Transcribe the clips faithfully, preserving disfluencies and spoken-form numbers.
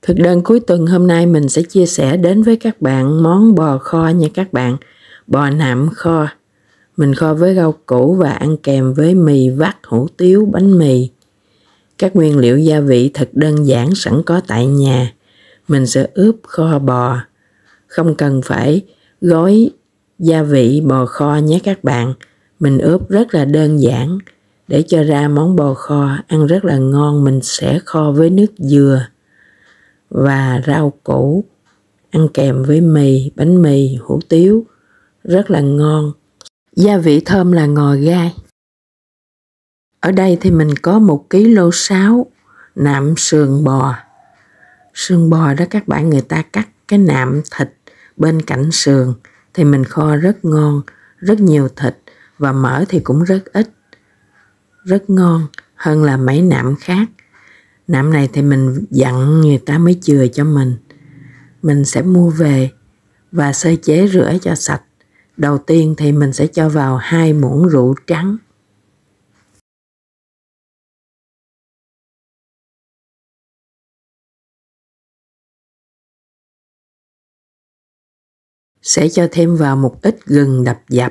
Thực đơn cuối tuần hôm nay mình sẽ chia sẻ đến với các bạn món bò kho nha các bạn. Bò nạm kho. Mình kho với rau củ và ăn kèm với mì vắt, hủ tiếu, bánh mì. Các nguyên liệu gia vị thật đơn giản sẵn có tại nhà. Mình sẽ ướp kho bò. Không cần phải gói gia vị bò kho nhé các bạn. Mình ướp rất là đơn giản. Để cho ra món bò kho ăn rất là ngon, mình sẽ kho với nước dừa và rau củ, ăn kèm với mì, bánh mì, hủ tiếu, rất là ngon. Gia vị thơm là ngò gai. Ở đây thì mình có một ki lô sáu nạm sườn bò. Sườn bò đó các bạn, người ta cắt cái nạm thịt bên cạnh sườn thì mình kho rất ngon, rất nhiều thịt và mỡ thì cũng rất ít. Rất ngon hơn là mấy nạm khác. Nạm này thì mình dặn người ta mới chừa cho mình. Mình sẽ mua về và sơ chế rửa cho sạch. Đầu tiên thì mình sẽ cho vào hai muỗng rượu trắng. Sẽ cho thêm vào một ít gừng đập dập.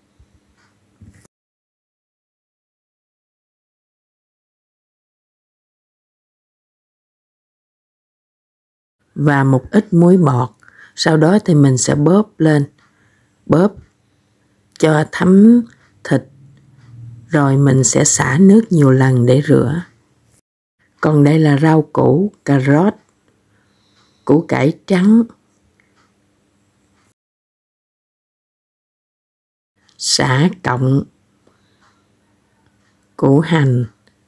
Và một ít muối bọt. Sau đó thì mình sẽ bóp lên. Bóp cho thấm thịt. Rồi mình sẽ xả nước nhiều lần để rửa. Còn đây là rau củ, cà rốt, củ cải trắng, sả cọng, củ hành,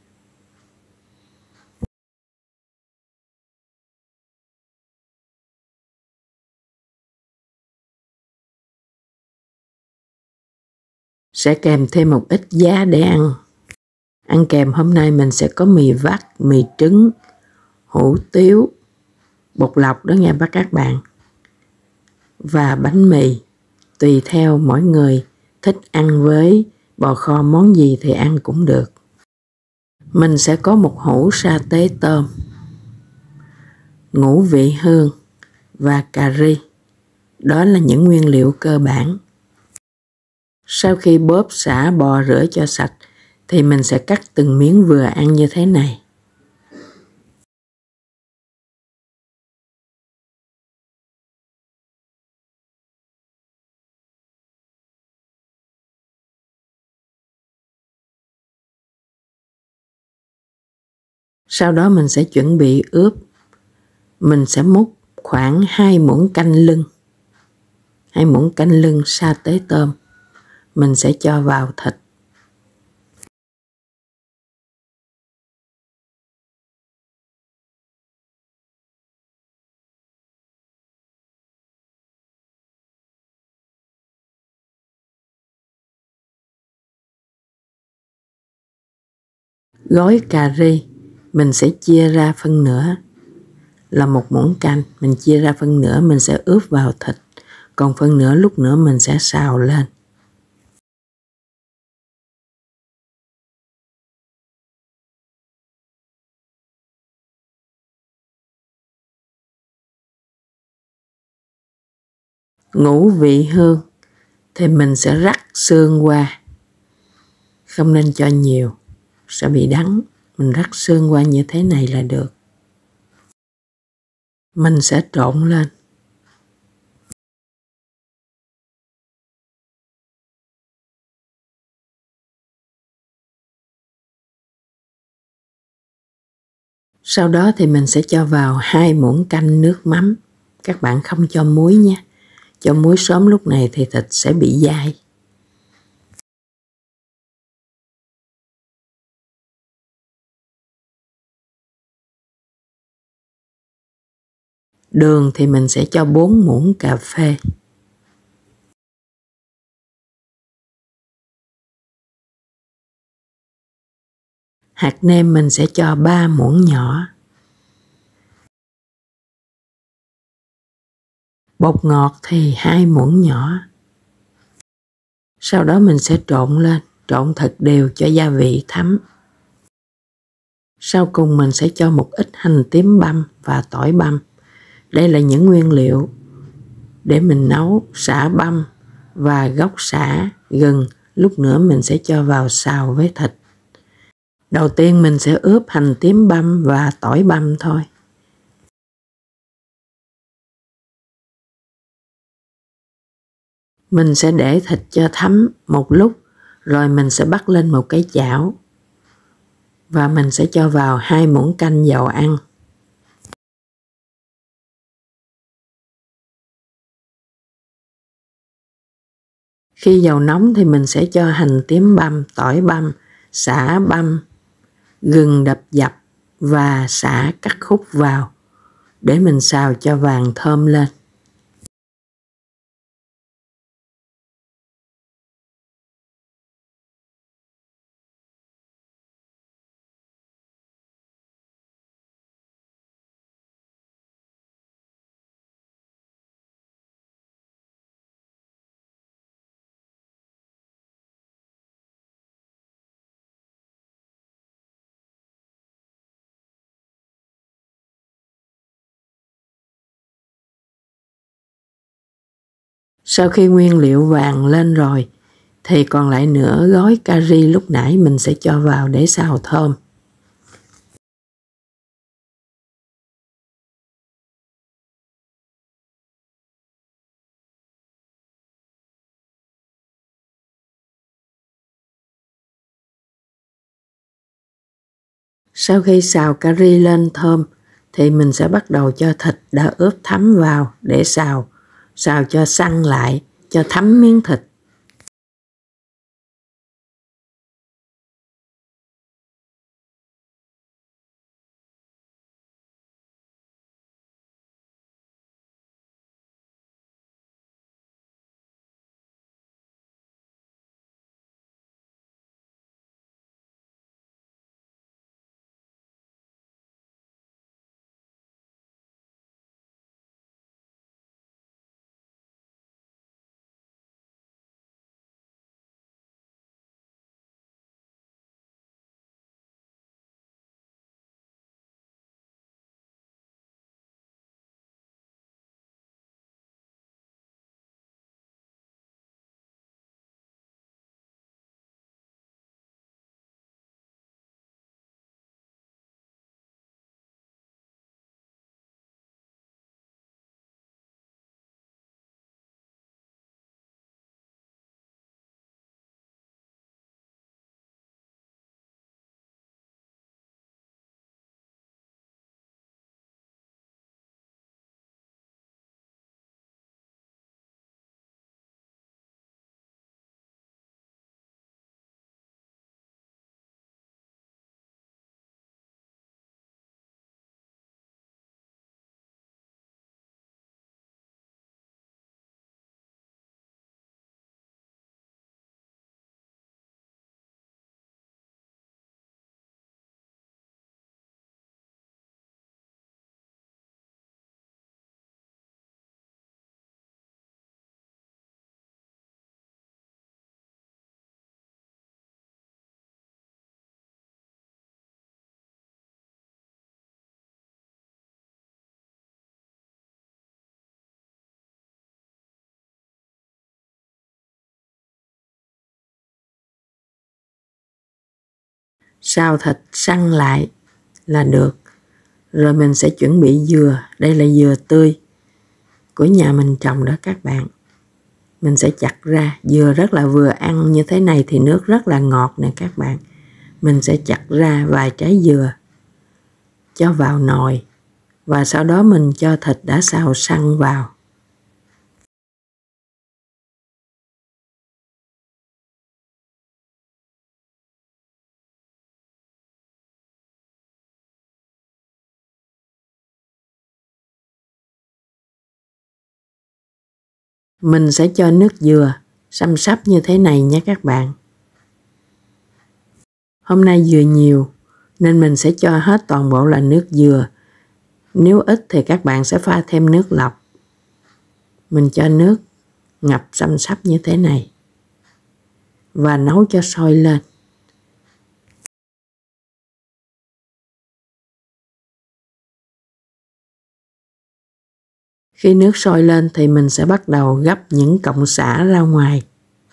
sẽ kèm thêm một ít giá để ăn. Ăn kèm hôm nay mình sẽ có mì vắt, mì trứng, hủ tiếu, bột lọc đó nha các bạn. Và bánh mì, tùy theo mỗi người thích ăn với bò kho món gì thì ăn cũng được. Mình sẽ có một hũ sa tế tôm, ngũ vị hương và cà ri. Đó là những nguyên liệu cơ bản. Sau khi bóp xả bò rửa cho sạch thì mình sẽ cắt từng miếng vừa ăn như thế này. Sau đó mình sẽ chuẩn bị ướp. Mình sẽ múc khoảng hai muỗng canh lưng. hai muỗng canh lưng sa tế tôm. Mình sẽ cho vào thịt. Gói cà ri mình sẽ chia ra phân nửa, là một muỗng canh, mình chia ra phân nửa mình sẽ ướp vào thịt, còn phân nửa lúc nữa mình sẽ xào lên. Ngũ vị hương thì mình sẽ rắc xương qua, không nên cho nhiều, sẽ bị đắng. Mình rắc xương qua như thế này là được. Mình sẽ trộn lên. Sau đó thì mình sẽ cho vào hai muỗng canh nước mắm. Các bạn không cho muối nha. Cho muối sớm lúc này thì thịt sẽ bị dai. Đường thì mình sẽ cho bốn muỗng cà phê. Hạt nêm mình sẽ cho ba muỗng nhỏ. Bột ngọt thì hai muỗng nhỏ. Sau đó mình sẽ trộn lên, trộn thật đều cho gia vị thấm. Sau cùng mình sẽ cho một ít hành tím băm và tỏi băm. Đây là những nguyên liệu để mình nấu sả băm và gốc sả, gừng. Lúc nữa mình sẽ cho vào xào với thịt. Đầu tiên mình sẽ ướp hành tím băm và tỏi băm thôi. Mình sẽ để thịt cho thấm một lúc, rồi mình sẽ bắt lên một cái chảo và mình sẽ cho vào hai muỗng canh dầu ăn. Khi dầu nóng thì mình sẽ cho hành tím băm, tỏi băm, sả băm, gừng đập dập và sả cắt khúc vào để mình xào cho vàng thơm lên. Sau khi nguyên liệu vàng lên rồi thì còn lại nửa gói cà ri lúc nãy mình sẽ cho vào để xào thơm. Sau khi xào cà ri lên thơm thì mình sẽ bắt đầu cho thịt đã ướp thấm vào để xào. Xào cho săn lại, cho thấm miếng thịt. Xào thịt săn lại là được. Rồi mình sẽ chuẩn bị dừa. Đây là dừa tươi của nhà mình trồng đó các bạn. Mình sẽ chặt ra. Dừa rất là vừa ăn như thế này thì nước rất là ngọt nè các bạn. Mình sẽ chặt ra vài trái dừa, cho vào nồi và sau đó mình cho thịt đã xào săn vào. Mình sẽ cho nước dừa xăm xắp như thế này nha các bạn. Hôm nay dừa nhiều nên mình sẽ cho hết toàn bộ là nước dừa. Nếu ít thì các bạn sẽ pha thêm nước lọc. Mình cho nước ngập xăm xắp như thế này và nấu cho sôi lên. Khi nước sôi lên thì mình sẽ bắt đầu gấp những cọng sả ra ngoài.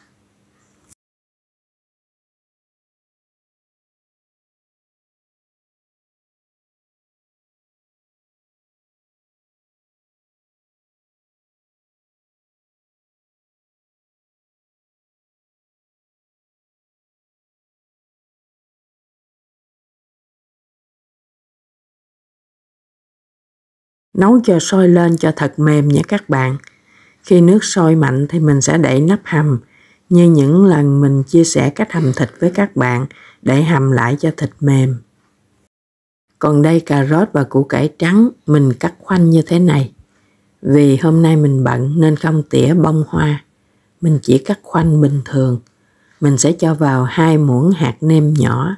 Nấu cho sôi lên cho thật mềm nha các bạn. Khi nước sôi mạnh thì mình sẽ đậy nắp hầm, như những lần mình chia sẻ cách hầm thịt với các bạn, để hầm lại cho thịt mềm. Còn đây cà rốt và củ cải trắng mình cắt khoanh như thế này. Vì hôm nay mình bận nên không tỉa bông hoa, mình chỉ cắt khoanh bình thường. Mình sẽ cho vào hai muỗng hạt nêm nhỏ.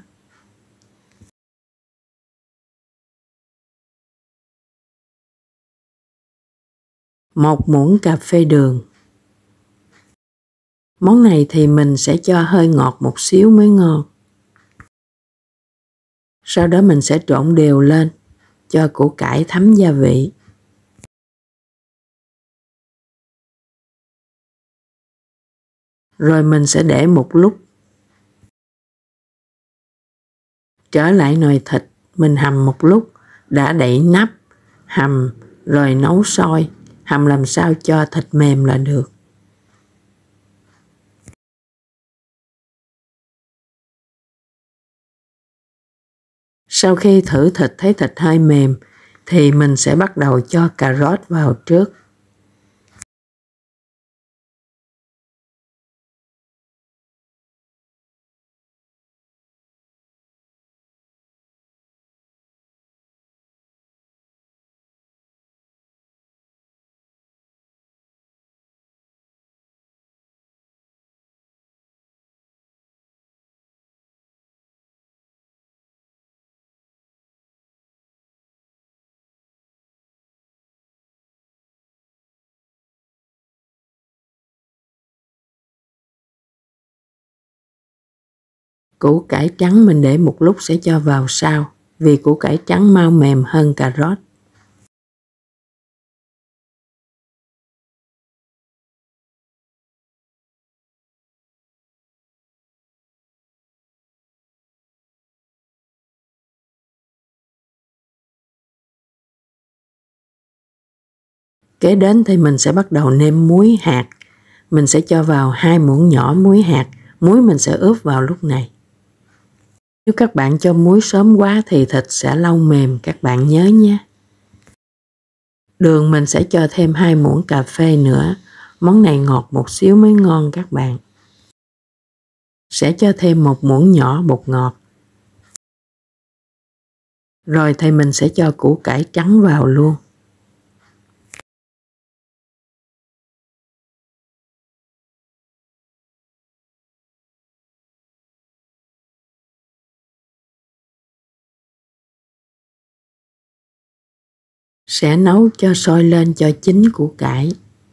Một muỗng cà phê đường. Món này thì mình sẽ cho hơi ngọt một xíu mới ngon. Sau đó mình sẽ trộn đều lên, cho củ cải thấm gia vị. Rồi mình sẽ để một lúc. Trở lại nồi thịt, mình hầm một lúc, đã đậy nắp, hầm, rồi nấu sôi. Hầm làm sao cho thịt mềm là được. Sau khi thử thịt thấy thịt hơi mềm, thì mình sẽ bắt đầu cho cà rốt vào trước. Củ cải trắng mình để một lúc sẽ cho vào sau, vì củ cải trắng mau mềm hơn cà rốt. Kế đến thì mình sẽ bắt đầu nêm muối hạt. Mình sẽ cho vào hai muỗng nhỏ muối hạt. Muối mình sẽ ướp vào lúc này. Nếu các bạn cho muối sớm quá thì thịt sẽ lâu mềm, các bạn nhớ nhé. Đường mình sẽ cho thêm hai muỗng cà phê nữa. Món này ngọt một xíu mới ngon các bạn. Sẽ cho thêm một muỗng nhỏ bột ngọt. Rồi thì mình sẽ cho củ cải trắng vào luôn. Sẽ nấu cho sôi lên cho chín củ cải.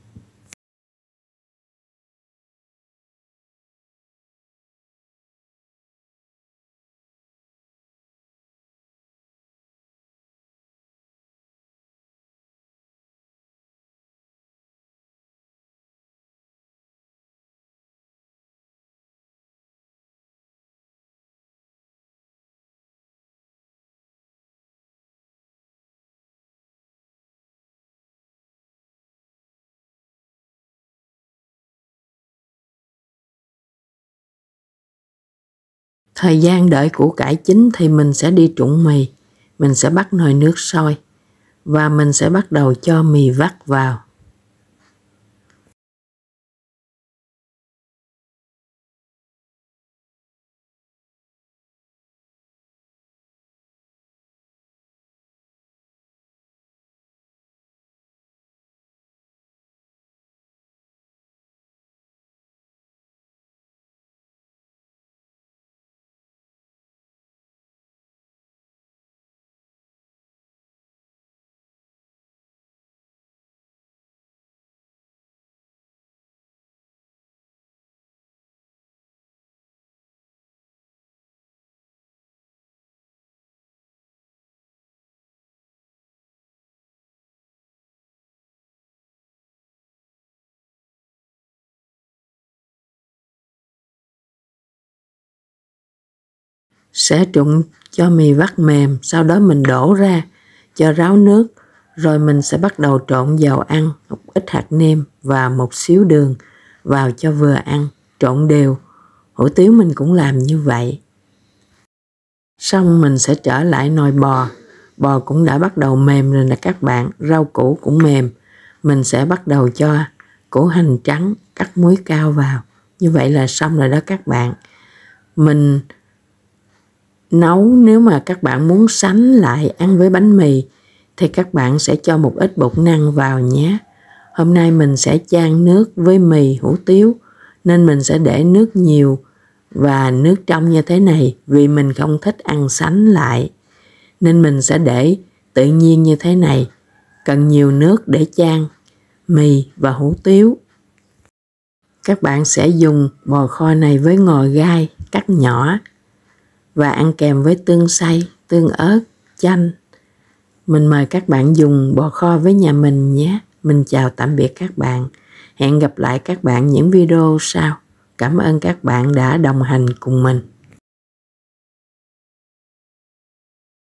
Thời gian đợi củ cải chín thì mình sẽ đi trụng mì. Mình sẽ bắt nồi nước sôi và mình sẽ bắt đầu cho mì vắt vào. sẽ trụng cho mì vắt mềm, sau đó mình đổ ra cho ráo nước, rồi mình sẽ bắt đầu trộn dầu ăn, một ít hạt nêm và một xíu đường vào cho vừa ăn, trộn đều. Hủ tiếu mình cũng làm như vậy. Xong mình sẽ trở lại nồi bò. Bò cũng đã bắt đầu mềm rồi nè các bạn, rau củ cũng mềm. Mình sẽ bắt đầu cho củ hành trắng, cắt muối cao vào. Như vậy là xong rồi đó các bạn. Mình nấu, nếu mà các bạn muốn sánh lại ăn với bánh mì thì các bạn sẽ cho một ít bột năng vào nhé. Hôm nay mình sẽ chan nước với mì hủ tiếu nên mình sẽ để nước nhiều và nước trong như thế này, vì mình không thích ăn sánh lại nên mình sẽ để tự nhiên như thế này. Cần nhiều nước để chan mì và hủ tiếu. Các bạn sẽ dùng bò kho này với ngò gai cắt nhỏ và ăn kèm với tương xay, tương ớt, chanh. Mình mời các bạn dùng bò kho với nhà mình nhé. Mình chào tạm biệt các bạn. Hẹn gặp lại các bạn những video sau. Cảm ơn các bạn đã đồng hành cùng mình.